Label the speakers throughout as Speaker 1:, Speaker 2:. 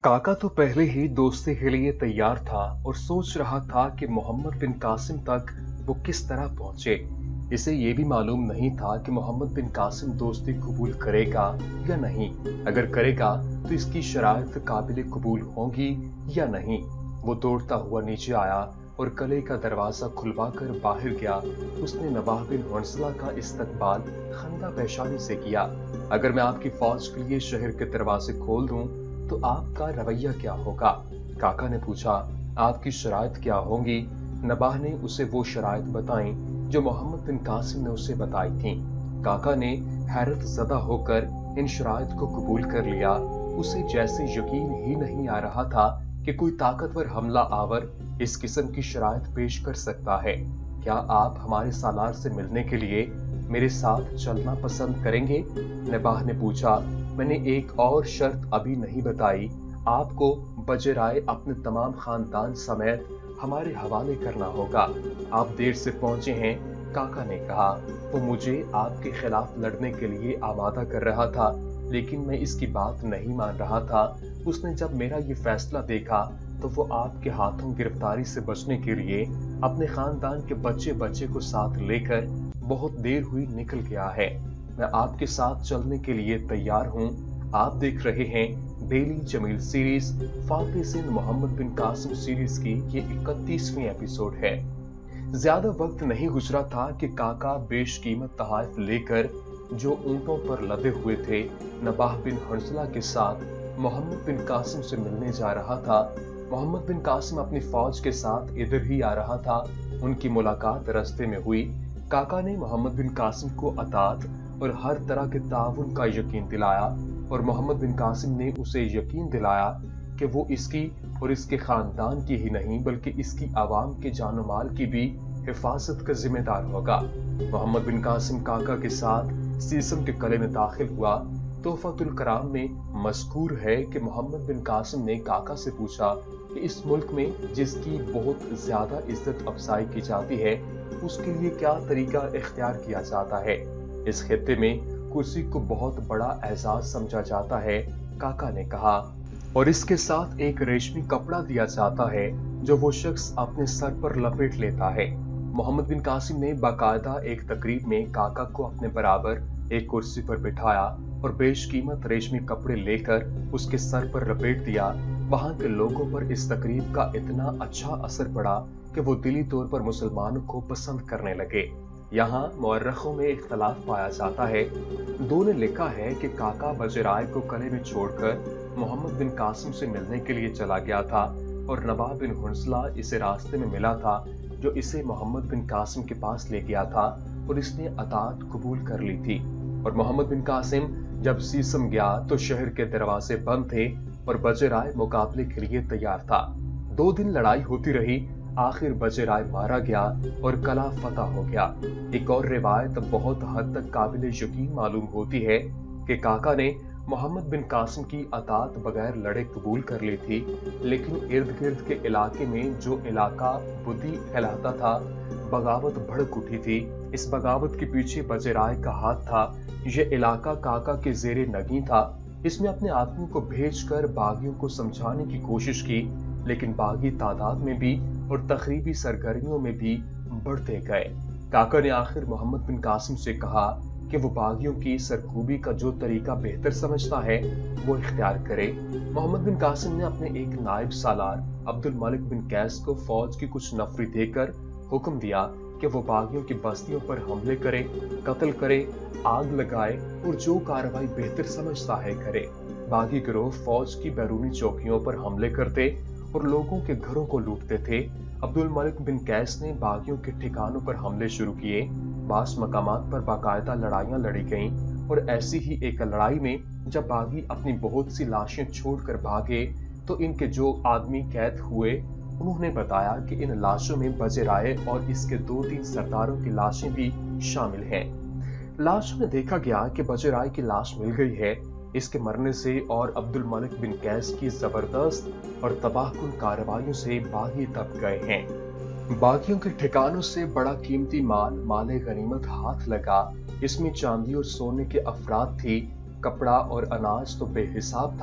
Speaker 1: काका तो पहले ही दोस्ती के लिए तैयार था और सोच रहा था कि मोहम्मद बिन कासिम तक वो किस तरह पहुंचे। इसे ये भी मालूम नहीं था कि मोहम्मद बिन कासिम दोस्ती कबूल करेगा या नहीं। अगर करेगा तो इसकी शराइत काबिल कबूल होंगी या नहीं। वो दौड़ता हुआ नीचे आया और कले का दरवाजा खुलवा कर बाहर गया। उसने नवाब बिन हंसला का इस्तकबाल खंदा पेशानी से किया। अगर मैं आपकी फौज के लिए शहर के दरवाजे खोल दूं तो आपका रवैया क्या होगा? काका ने पूछा। आपकी शराइत क्या होंगी? नवाब ने उसे वो शराइत बताई जो मोहम्मद बिन कासिम ने उसे बताई थी। काका ने हैरत ज़दा होकर इन शराइत को कबूल कर लिया। उसे जैसे यकीन ही नहीं आ रहा था कि कोई ताकतवर हमला आवर इस किस्म की शराइत पेश कर सकता है। क्या आप हमारे सालार से मिलने के लिए मेरे साथ चलना पसंद करेंगे? नवाब ने पूछा। मैंने एक और शर्त अभी नहीं बताई। आपको बजराए अपने तमाम खानदान समेत हमारे हवाले करना होगा। आप देर से पहुंचे हैं, काका ने कहा। वो मुझे आपके खिलाफ लड़ने के लिए आमादा कर रहा था, लेकिन मैं इसकी बात नहीं मान रहा था। उसने जब मेरा ये फैसला देखा तो वो आपके हाथों गिरफ्तारी से बचने के लिए अपने खानदान के बच्चे बच्चे को साथ लेकर बहुत देर हुई निकल गया है। मैं आपके साथ चलने के लिए तैयार हूँ। आप देख रहे हैं डेली जमील सीरीज फातिह सिंध मोहम्मद बिन कासिम सीरीज की ये 31वीं एपिसोड है। ज्यादा वक्त नहीं गुजरा था कि काका बेशकीमत तोहफे लेकर जो ऊंटों पर लदे हुए थे नवाब बिन हंसला के साथ मोहम्मद बिन कासिम से मिलने जा रहा था। मोहम्मद बिन कासिम अपनी फौज के साथ इधर ही आ रहा था। उनकी मुलाकात रास्ते में हुई। काका ने मोहम्मद बिन कासिम को अतात और हर तरह के ताउन का यकीन दिलाया और मोहम्मद बिन कासिम ने उसे यकीन दिलाया कि वो इसकी और इसके खानदान की ही नहीं बल्कि इसकी आवाम के जानो माल की भी हिफाजत का जिम्मेदार होगा। मोहम्मद बिन कासिम काका के साथ सीसम के कले में दाखिल हुआ। तोहफतुल कराम में मज़कूर है कि मोहम्मद बिन कासिम ने काका से पूछा कि इस मुल्क में जिसकी बहुत ज्यादा इज्जत अफजाई की जाती है उसके लिए क्या तरीका इख्तियार किया जाता है। इस खित्ते में कुर्सी को बहुत बड़ा एजाज समझा जाता है, काका ने कहा, और इसके साथ एक रेशमी कपड़ा दिया जाता है जो वो शख्स अपने सर पर लपेट लेता है। मोहम्मद बिन कासिम ने बाकायदा एक तकरीब में काका को अपने बराबर एक कुर्सी पर बिठाया और बेशकीमत रेशमी कपड़े लेकर उसके सर पर लपेट दिया। वहां के लोगों पर इस तकरीब का इतना अच्छा असर पड़ा कि वो दिली तौर पर मुसलमानों को पसंद करने लगे। यहाँ मुअर्रखों में इख्तलाफ पाया जाता है। दो ने लिखा है कि काका बजराए को कले में छोड़कर मोहम्मद बिन कासिम से मिलने के लिए चला गया था और नवाब बिन हंसला इसे रास्ते में मिला था जो इसे मोहम्मद बिन कासिम के पास ले गया था और इसने अतात कबूल कर ली थी। और मोहम्मद बिन कासिम जब सीसम गया तो शहर के दरवाजे बंद थे और बजराए मुकाबले के लिए तैयार था। 2 दिन लड़ाई होती रही। आखिर बजराए मारा गया और कला फतह हो गया। एक और रिवायत बहुत हद तक काबिल यकीन मालूम होती है कि काका ने मोहम्मद बिन कासिम की अतात बगैर लड़े कबूल कर ली थी, लेकिन इर्द गिर्द के इलाके में जो इलाका बुद्धि कहलाता था बगावत भड़क उठी थी। इस बगावत के पीछे बजराए का हाथ था। यह इलाका काका के जेरे नगी था। इसने अपने आदमी को भेजकर बागियों को समझाने की कोशिश की, लेकिन बागी तादाद में भी और तखरीबी सरगर्मियों में भी बढ़ते गए। काका ने आखिर मोहम्मद बिन कासिम से कहा कि वो बागियों की सरकूबी का जो तरीका बेहतर समझता है वो इख्तियार करे। मोहम्मद बिन कासिम ने अपने एक नायब सालार अब्दुल मलिक बिन कैस को फौज की कुछ नफरी देकर हुक्म दिया कि वो बागियों की बस्तियों पर हमले करे, कत्ल करे, आग लगाए और जो कार्रवाई बेहतर समझता है करे। बागी गिरोह फौज की बैरूनी चौकियों पर हमले करते और लोगों के घरों को लूटते थे। अब्दुल मलिक बिन कैस ने बागियों के ठिकानों पर हमले शुरू किए। बास मकामात पर बाकायदा लड़ाइयां लड़ी गईं और ऐसी ही एक लड़ाई में जब बागी अपनी बहुत सी लाशें छोड़कर भागे तो इनके जो आदमी कैद हुए उन्होंने बताया कि इन लाशों में बजराए और इसके 2-3 सरदारों की लाशें भी शामिल हैं। लाशों में देखा गया कि बजराए की लाश मिल गई है। इसके मरने से और अब्दुल मलिक बिन कैस की जबरदस्त और तबाहकुन कार्रवाइयों से बागी तप गए हैं। बागियों के ठिकानों से बड़ा कीमती माल गनीमत हाथ लगा। इसमें चांदी और सोने के अफराद थी। कपड़ा और अनाज तो बेहिसाब था।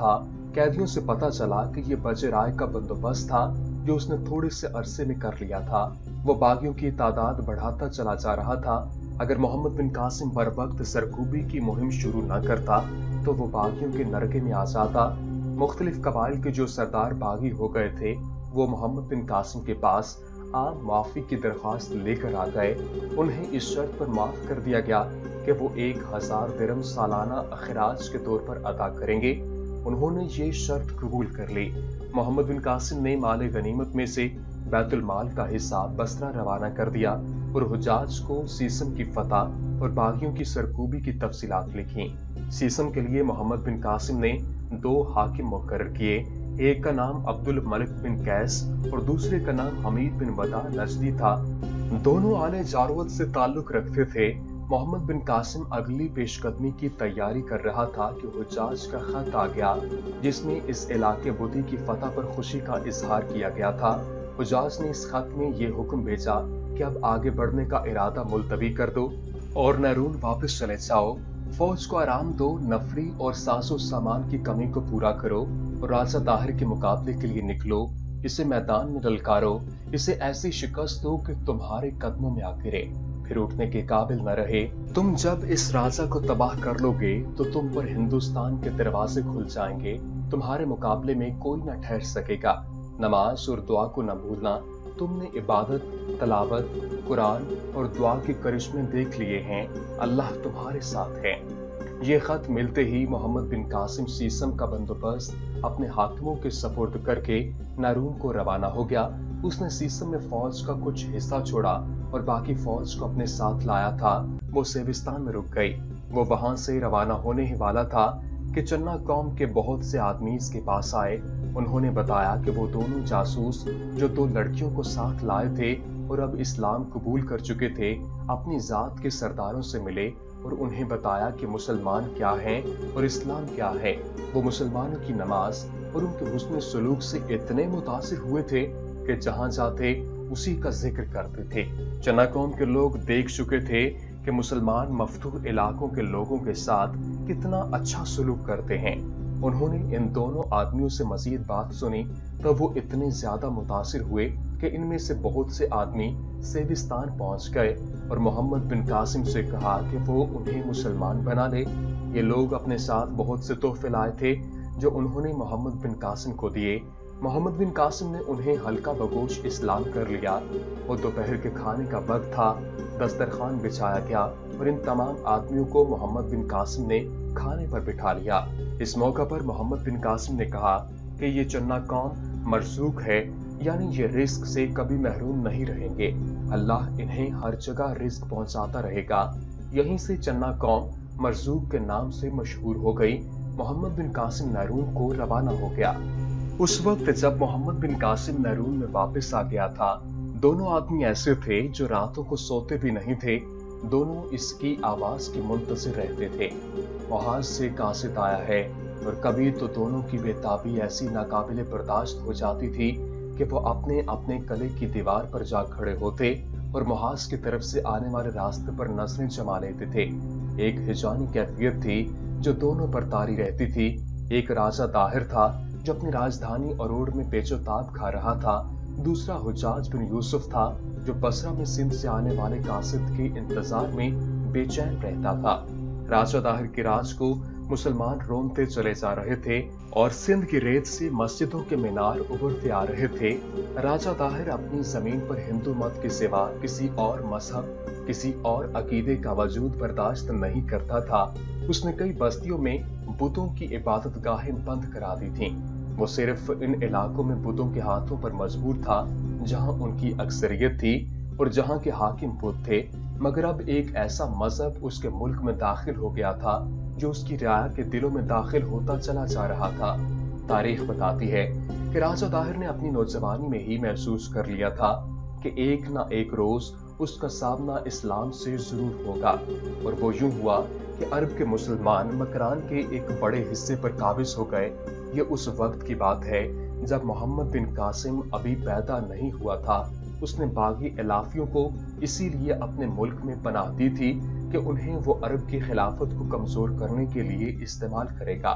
Speaker 1: कैदियों से पता चला कि ये बचे राय का बंदोबस्त था जो उसने थोड़े से अरसे में कर लिया था। वो बागियों की तादाद बढ़ाता चला जा रहा था। अगर मोहम्मद बिन कासिम बर वक्त सरकूबी की मुहिम शुरू न करता तो वो बागियों के नरके में आ जाता। मुख्तलिफ कबाइल के जो सरदार बागी हो गए थे वो मोहम्मद बिन कासिम के पास आम माफी की दरख्वास्त लेकर आ गए। उन्हें इस शर्त पर माफ कर दिया गया कि वो 1000 दिरहम सालाना अखराज के तौर पर अदा करेंगे। उन्होंने ये शर्त कबूल कर ली। मोहम्मद बिन कासिम ने माल गनीमत में से बैतुल माल का हिस्सा बसरा रवाना कर दिया और हुज्जाज को सीसम की फतह और बागियों की सरकूबी की तफसीलात लिखी। सीसम के लिए मोहम्मद बिन कासिम ने 2 हाकिम मुकर्रर किए। एक का नाम अब्दुल मलिक बिन कैस और दूसरे का नाम हमीद बिन वदा नजदी था। दोनों आले जारुवत से ताल्लुक रखते थे। मोहम्मद बिन कासिम अगली पेशकदमी की तैयारी कर रहा था कि हुज्जाज का खत आ गया जिसमें इस इलाके बुदी की फतह पर खुशी का इजहार किया गया था। हुज्जाज ने इस खत में ये हुक्म भेजा कि अब आगे बढ़ने का इरादा मुलतवी कर दो और नैरून वापस चले जाओ। फौज को आराम दो, नफरी और साजो सामान की कमी को पूरा करो और राजा दाहिर के मुकाबले के लिए निकलो। इसे मैदान में ललकारो, इसे ऐसी शिकस्त दो कि तुम्हारे कदमों में आ गिरे, फिर उठने के काबिल न रहे। तुम जब इस राजा को तबाह कर लोगे तो तुम पर हिंदुस्तान के दरवाजे खुल जाएंगे। तुम्हारे मुकाबले में कोई न ठहर सकेगा। नमाज और दुआ को न भूलना। तुमने इबादत, तलावत, कुरान और दुआ के करिश्मे देख लिए हैं। अल्लाह तुम्हारे साथ है। ये खत मिलते ही मोहम्मद बिन कासिम सीसम का बंदोबस्त अपने हाकिमों के सपुर्द करके नारून को रवाना हो गया। उसने सीसम में फौज का कुछ हिस्सा छोड़ा और बाकी फौज को अपने साथ लाया था। वो सेविस्तान में रुक गई। वो वहां से रवाना होने ही वाला था कि चन्ना कौम के बहुत से आदमी इसके पास आए। उन्होंने बताया कि वो दोनों जासूस जो 2 लड़कियों को साथ लाए थे और अब इस्लाम कबूल कर चुके थे, अपनी जात के सरदारों से मिले और उन्हें बताया कि मुसलमान क्या हैं और इस्लाम क्या है। वो मुसलमानों की नमाज और उनके हुस्न सलूक से इतने मुतासिर हुए थे कि जहां जाते उसी का जिक्र करते थे। चन्ना कौम के लोग देख चुके थे कि मुसलमान मफतूह इलाकों के लोगों के साथ कितना अच्छा सलूक करते हैं। उन्होंने इन दोनों आदमियों से मजीद बात सुनी तब वो इतने ज्यादा मुतासिर हुए कि इनमें से बहुत से आदमी सेविस्तान पहुंच गए और मोहम्मद बिन कासिम से कहा कि वो उन्हें मुसलमान बना ले। ये लोग अपने साथ बहुत से तोहफे लाए थे जो उन्होंने मोहम्मद बिन कासिम को दिए। मोहम्मद बिन कासिम ने उन्हें हल्का बगोश इस्लाम कर लिया और दोपहर के खाने का वक्त था। दस्तरखान बिछाया गया और इन तमाम आदमियों को मोहम्मद बिन कासिम ने खाने पर बिठा लिया। इस मौका पर मोहम्मद बिन कासिम ने कहा कि ये चन्ना कौम मरसूक है, यानी ये रिस्क से कभी महरूम नहीं रहेंगे। अल्लाह इन्हें हर जगह रिस्क पहुंचाता रहेगा। यहीं से चन्ना कौम मरसूक के नाम से मशहूर हो गई। मोहम्मद बिन कासिम नैरून को रवाना हो गया। उस वक्त जब मोहम्मद बिन कासिम नैरून में वापस आ गया था, दोनों आदमी ऐसे थे जो रातों को सोते भी नहीं थे। दोनों इसकी आवाज की मुंतज़िर रहते थे। वहां से कासिद आया है और कभी तो दोनों की बेताबी ऐसी नाकाबिले बर्दाश्त हो जाती थी कि वो अपने अपने कले की दीवार पर जा खड़े होते और मुहाज की तरफ से आने वाले रास्ते पर नजरें जमा लेते थे। एक हिजानी कैफियत थी जो दोनों पर तारी रहती थी। एक राजा दाहिर था जो अपनी राजधानी अरोड़ में पेचोताब खा रहा था। दूसरा हुज्जाज बिन यूसुफ था जो बसरा में सिंध से आने वाले कासिद के इंतजार में बेचैन रहता था। राजा दाहिर के राज को मुसलमान रोमते चले जा रहे थे और सिंध की रेत से मस्जिदों के मीनार उभरते आ रहे थे। राजा दाहिर अपनी जमीन पर हिंदू मत के सिवा किसी और मजहब, किसी और अकीदे का वजूद बर्दाश्त नहीं करता था। उसने कई बस्तियों में बुतों की इबादत गाहें बंद करा दी थीं। वो सिर्फ इन इलाकों में बुतों के हाथों पर मजबूर था जहां उनकी अक्सरियत थी और जहां के हाकिम बुत थे। मगर अब एक ऐसा मजहब उसके मुल्क में दाखिल हो गया था जो उसकी रियाया के दिलों में दाखिल होता चला जा रहा था। तारीख बताती है कि राजा दाहिर ने अपनी नौजवानी में ही महसूस कर लिया था कि एक ना एक रोज उसका सामना इस्लाम से जरूर होगा। और वो यूं हुआ कि अरब के मुसलमान मकरान के एक बड़े हिस्से पर काबिज हो गए। ये उस वक्त की बात है जब मोहम्मद बिन कासिम अभी पैदा नहीं हुआ था। उसने बागी इलाफियों को इसीलिए अपने मुल्क में पनाह दी थी कि उन्हें वो अरब की खिलाफत को कमजोर करने के लिए इस्तेमाल करेगा।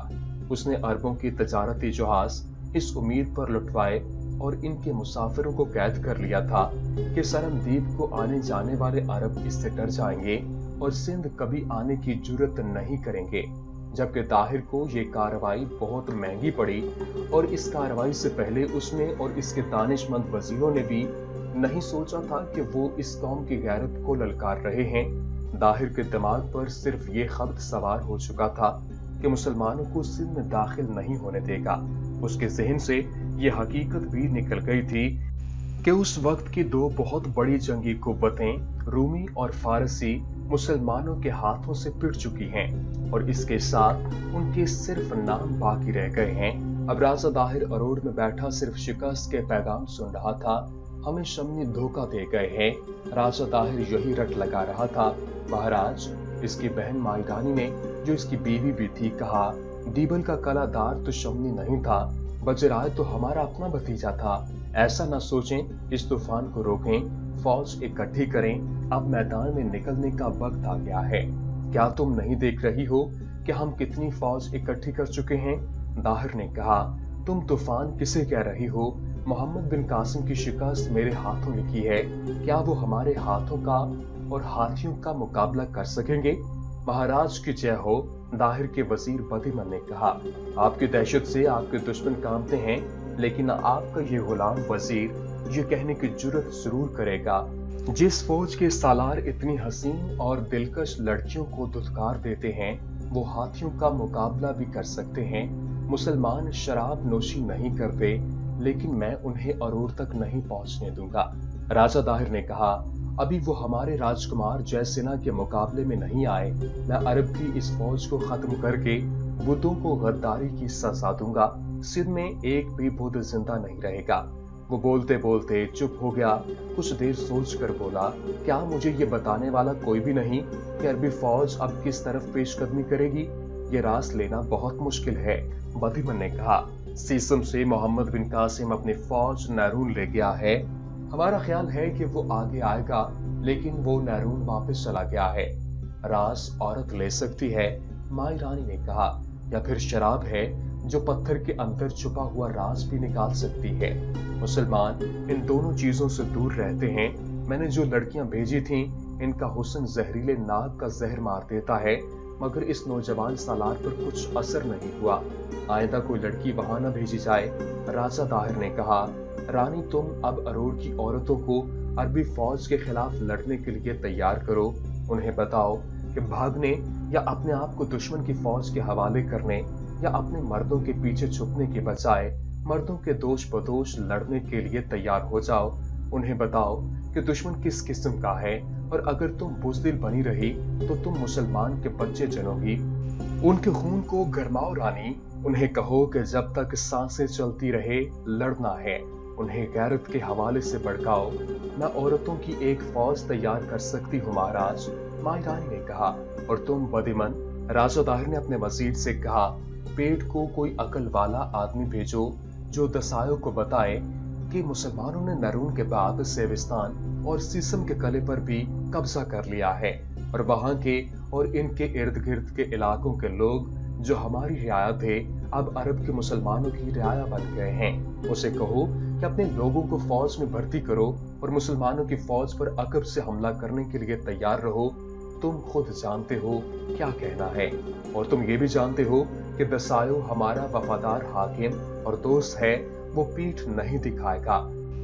Speaker 1: उसने अरबों के तजारती जहाज इस उम्मीद पर लुटवाए और इनके मुसाफिरों को कैद कर लिया था कि सरम द्वीप को आने जाने वाले अरब इससे डर जाएंगे और सिंध कभी आने की जुर्रत नहीं करेंगे। जबकि ताहिर को ये कार्रवाई बहुत महंगी पड़ी और इस कार्रवाई से पहले उसने और इसके दानिशमंद वजीरों ने भी नहीं सोचा था कि वो इस कौम की गैरत को ललकार रहे हैं। दाहिर के दिमाग पर सिर्फ ये खब्त सवार हो चुका था कि मुसलमानों को सिंध में दाखिल नहीं होने देगा। उसके जहन से ये हकीकत भी निकल गई थी कि उस वक्त की दो बहुत बड़ी जंगी कुव्वतें रूमी और फारसी मुसलमानों के हाथों से पिट चुकी हैं और इसके साथ उनके सिर्फ नाम बाकी रह गए हैं। अब राजा दाहिर अरोड़ में बैठा सिर्फ शिकस्त के पैगाम सुन रहा था। हमें शमनी धोखा दे गए हैं, राजा दाहिर यही रट लगा रहा था। महाराज, इसकी बहन माई रानी ने, जो इसकी बीवी भी थी, कहा दीबल का कलादार तो शमनी नहीं था, बजराय तो हमारा अपना भतीजा था। ऐसा ना सोचें, इस तूफान को रोकें, फौज इकट्ठी करें, अब मैदान में निकलने का वक्त आ गया है। क्या तुम नहीं देख रही हो कि हम कितनी फौज इकट्ठी कर चुके हैं? दाहिर ने कहा, तुम तूफान किसे कह रही हो? मोहम्मद बिन कासिम की शिकस्त मेरे हाथों लिखी है, क्या वो हमारे हाथों का और हाथियों का मुकाबला कर सकेंगे? महाराज की जय हो, दाहिर के वजीर बदीमन ने कहा। आपकी दहशत से आपके दुश्मन कांपते हैं, लेकिन आपका ये गुलाम वजीर ये कहने की जुर्रत जरूर करेगा, जिस फौज के सालार इतनी हसीन और दिलकश लड़कियों को धुतकार देते हैं, वो हाथियों का मुकाबला भी कर सकते हैं। मुसलमान शराब नोशी नहीं करते, लेकिन मैं उन्हें अरोड़ तक नहीं पहुंचने दूंगा। राजा दाहिर ने कहा, अभी वो हमारे राजकुमार जयसेना के मुकाबले में नहीं आए। मैं अरब की इस फौज को खत्म करके बुद्धों को गद्दारी की सजा दूंगा। सिंध में एक भी बुद्ध जिंदा नहीं रहेगा। वो बोलते बोलते चुप हो गया। कुछ देर सोचकर बोला, क्या मुझे ये बताने वाला कोई भी नहीं कि अरबी फौज अब किस तरफ पेशकदमी करेगी? ये रास लेना बहुत मुश्किल है। बदीमन ने कहा, सीसम से मोहम्मद बिन कासिम अपनी फौज नैरून ले गया है। हमारा ख्याल है कि वो आगे आएगा, लेकिन वो नैरून वापस चला गया है। रास औरत ले सकती है, माई रानी ने कहा, या फिर शराब है जो पत्थर के अंदर छुपा हुआ राज भी निकाल सकती है। मुसलमान इन दोनों चीजों से दूर रहते हैं। मैंने जो लड़कियां भेजी थीं, इनका हुस्न जहरीले नाग का जहर मार देता है, मगर इस नौजवान सालार पर कुछ असर नहीं हुआ। आइंदा कोई लड़की वहां न भेजी जाए। राजा दाहिर ने कहा, रानी, तुम अब अरोड़ की औरतों को अरबी फौज के खिलाफ लड़ने के लिए तैयार करो। उन्हें बताओ कि भागने या अपने आप को दुश्मन की फौज के हवाले करने या अपने मर्दों के पीछे छुपने के बजाय मर्दों के दोष बदोश लड़ने के लिए तैयार हो जाओ। उन्हें बताओ कि दुश्मन किस किस्म का है, और अगर तुम बुज़दिल बनी रही तो तुम मुसलमान के बच्चे जनोगी। उनके खून को गरमाओ रानी। उन्हें कहो कि जब तक सांसें चलती रहे लड़ना है। उन्हें गैरत के हवाले से भड़काओ। मैं औरतों की एक फौज तैयार कर सकती हूँ महाराज, माई रानी ने कहा। और तुम बदीमन, राजा दाहिर ने अपने वजीर से कहा, पेट को कोई अकल वाला आदमी भेजो जो दसायों को बताए कि मुसलमानों ने नैरून के बाद सेविस्तान और सीसम के कले पर भी कब्जा कर लिया है, और वहां के और इनके इर्द गिर्द के इलाकों के लोग जो हमारी रियाया थे, अब अरब के मुसलमानों की रियाया बन गए हैं। उसे कहो कि अपने लोगों को फौज में भर्ती करो और मुसलमानों की फौज पर अकब से हमला करने के लिए तैयार रहो। तुम खुद जानते हो क्या कहना है, और तुम ये भी जानते हो कि दसायो हमारा वफादार हाकिम और दोस्त है, वो पीठ नहीं दिखाएगा।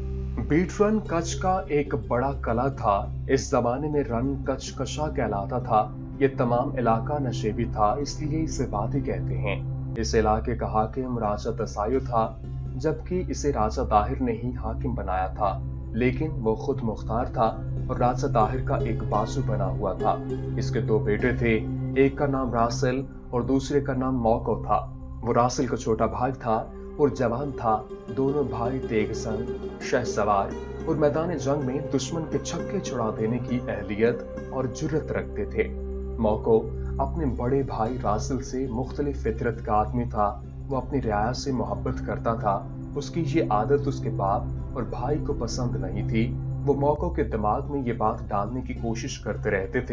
Speaker 1: बीट रन कच्छ का एक बड़ा कला था। इस जमाने में रन कच्छ कशा कहलाता था। ये तमाम इलाका नशेबी था, इसलिए इसे वादी कहते हैं। इस इलाके का हाकिम राजा दसायो था, जबकि इसे राजा दाहिर ने ही हाकिम बनाया था। लेकिन वो खुद मुख्तार था और राजा दाहिर का एक बाजू बना हुआ था। इसके दो बेटे थे, एक का नाम रासिल और दूसरे का नाम मौको था। वो रासिल का छोटा भाई था और जवान था। दोनों भाई तेगसन, शहसवार और मैदान जंग में दुश्मन के छक्के छुड़ा देने की अहलियत और जुर्रत रखते थे। मौको अपने बड़े भाई रासिल से मुख्तलिफ फितरत का आदमी था। वो अपनी रियाया से मोहब्बत करता था। उसकी ये आदत उसके बाप और भाई को पसंद नहीं थी। वो मौको के दिमाग में ये बात डालने की कोशिश करते रहते थे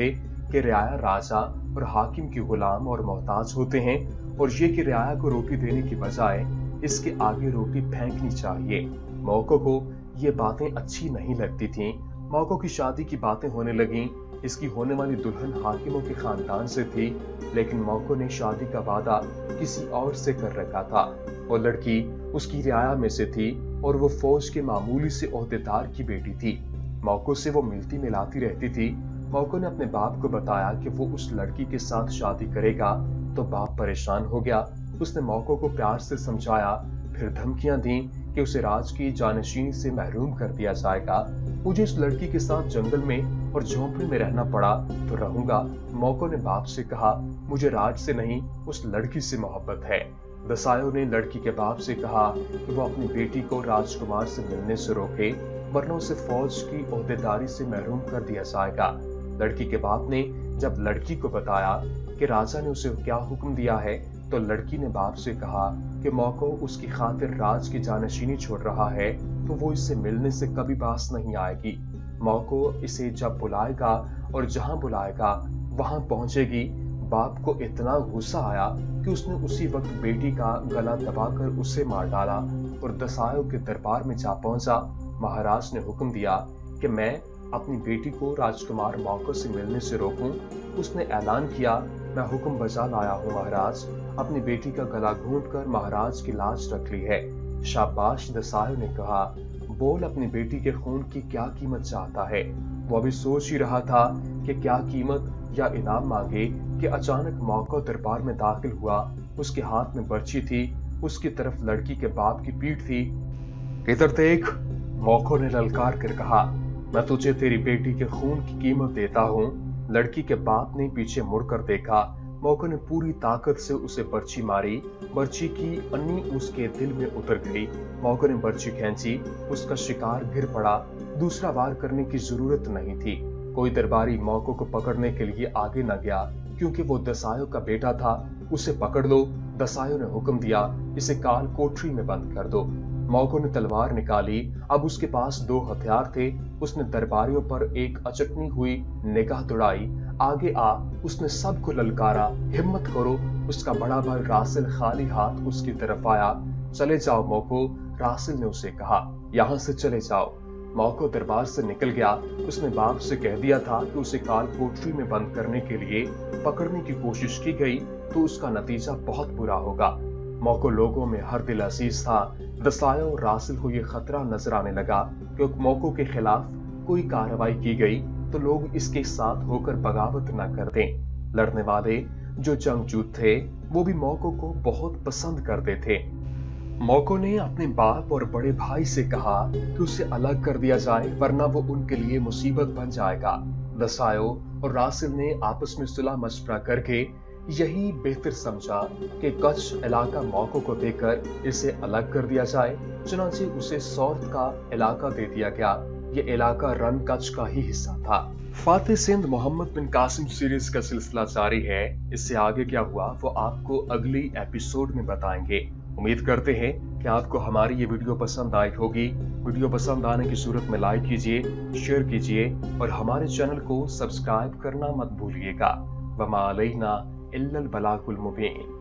Speaker 1: कि रियाया राजा और हाकिम की गुलाम और मोहताज होते हैं, और ये कि रियाया को रोटी देने की बजाय इसके आगे रोटी फेंकनी चाहिए। मौको को ये बातें अच्छी नहीं लगती थीं। मौको की शादी की बातें होने लगीं। इसकी होने वाली दुल्हन हाकिमों के खानदान से थी, लेकिन मौको ने शादी का वादा किसी और से कर रखा था। वो लड़की उसकी रियाया में से थी और वो फौज के मामूली से ओहदेदार की बेटी थी। मौको से वो मिलती मिलाती रहती थी। मौको ने अपने बाप को बताया कि वो उस लड़की के साथ शादी करेगा, तो बाप परेशान हो गया। उसने मौको को प्यार से समझाया, फिर धमकियां दी कि उसे राज की जानशीनी से महरूम कर दिया जाएगा। मुझे इस लड़की के साथ जंगल में और झोंपड़े में रहना पड़ा तो रहूंगा। मौको ने बाप से कहा, मुझे राज से नहीं, उस लड़की से मोहब्बत है। दसायो ने लड़की के बाप से कहा कि वो अपनी बेटी को राजकुमार से मिलने से रोके, वरना उसे फौज की ओहदेदारी से महरूम कर दिया जाएगा। लड़की के बाप ने जब लड़की को बताया कि राजा ने उसे क्या हुक्म दिया है, तो लड़की ने बाप से कहा कि मौको उसकी खातिर राज की जानशीनी छोड़ रहा है, तो वो इससे मिलने से कभी बास नहीं आएगी। मौको इसे जब बुलाएगा और जहां बुलाएगा वहां पहुंचेगी। बाप को इतना गुस्सा आया कि उसने उसी वक्त बेटी का गला दबाकर उसे मार डाला और दसायो के दरबार में जा पहुंचा। महाराज ने हुक्म दिया कि मैं अपनी बेटी को राजकुमार मौको से मिलने से रोकूं। उसने ऐलान किया, मैं हुक्म बजा लाया हूं महाराज। अपनी बेटी का गला घूंटकर महाराज की लाज रख ली है। शाबाश, दसायो ने कहा, बोल अपनी बेटी के खून की क्या कीमत चाहता है। वो अभी सोच ही रहा था कि क्या कीमत या इनाम मांगे कि अचानक मौको दरबार में दाखिल हुआ। उसके हाथ में बर्छी थी, उसकी तरफ लड़की के बाप की पीठ थी। इधर देख, मौको ने ललकार कर कहा, मैं तुझे तेरी बेटी के खून की कीमत देता हूँ। लड़की के बाप ने पीछे मुड़कर देखा। मौको ने पूरी ताकत से उसे बर्छी मारी। बर्छी की अन्नी उसके दिल में उतर गई। मौको ने बर्छी खींची, उसका शिकार गिर पड़ा। दूसरा वार करने की जरूरत नहीं थी। कोई दरबारी मौको को पकड़ने के लिए आगे न गया, क्योंकि वो दसायो का बेटा था। उसे पकड़ लो, दसायो ने हुक्म दिया, इसे काल कोठरी में बंद कर दो। मौको ने तलवार निकाली। अब उसके पास 2 हथियार थे। उसने दरबारियों पर एक अचकनी हुई निगाह दौड़ाई। आगे आ, उसने सबको ललकारा, हिम्मत करो। उसका बड़ा भाई रासिल खाली हाथ उसकी तरफ आया। चले जाओ मौको, रासिल ने उसे कहा, यहाँ से चले जाओ। मौको दरबार से निकल गया। उसने बाप से कह दिया था कि उसे काल कोठरी में बंद करने के लिए पकड़ने की कोशिश की गई तो उसका नतीजा बहुत बुरा होगा। मौको लोगों में हर दिल अजीज था। दसायो और रासिल को यह खतरा नजर आने लगा कि मौको के खिलाफ कोई कार्रवाई की गई तो लोग इसके साथ होकर बगावत न कर दें। लड़ने वाले जो जंगजू थे वो भी मौको को बहुत पसंद करते थे। मौको ने अपने बाप और बड़े भाई से कहा कि उसे अलग कर दिया जाए, वरना वो उनके लिए मुसीबत बन जाएगा। दसायो और रासिल ने आपस में सुलह मशवरा करके यही बेहतर समझा कि कच्छ इलाका मौको को देकर इसे अलग कर दिया जाए। चुनांचे उसे सौर्थ का इलाका दे दिया गया। ये इलाका रन कच्छ का ही हिस्सा था। फातेह सिंध मोहम्मद बिन कासिम सीरीज का सिलसिला जारी है। इससे आगे क्या हुआ वो आपको अगली एपिसोड में बताएंगे। उम्मीद करते हैं कि आपको हमारी ये वीडियो पसंद आई होगी। वीडियो पसंद आने की सूरत में लाइक कीजिए, शेयर कीजिए और हमारे चैनल को सब्सक्राइब करना मत भूलिएगा। वमा अलैना इल्लल बलागुल मुबीन।